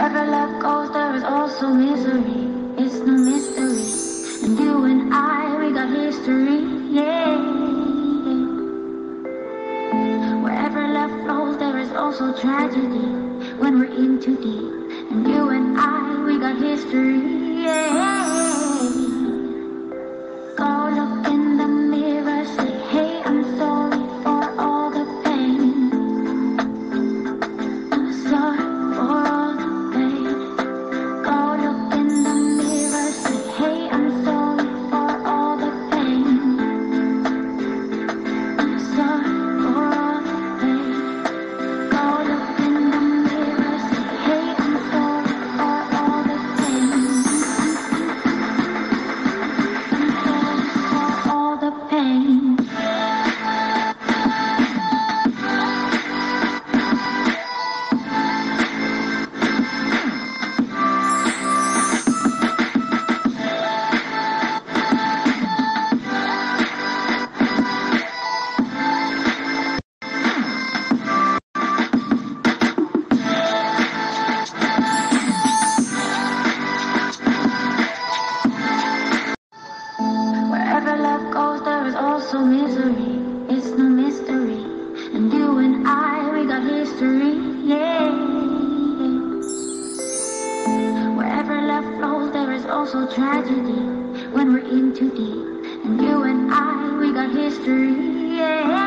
Wherever love goes, there is also misery. It's no mystery. And you and I, we got history, yeah. Wherever love flows, there is also tragedy. When we're in too deep. And you and I, we got history, yeah. Go look in the mirror, say, hey, I'm sorry for all the pain. I'm sorry for all the pain. Go look in the mirror, say, hey, I'm sorry for all the pain. I'm sorry for all the pain. Go look in the mirror, say, hey, I'm sorry for all the pain. I'm sorry for all the pain. Wherever love goes, there is also misery. It's no mystery. And you and I, we got history, yeah. Wherever love flows, there is also tragedy. When we're in too deep. And you and I, we got history, yeah.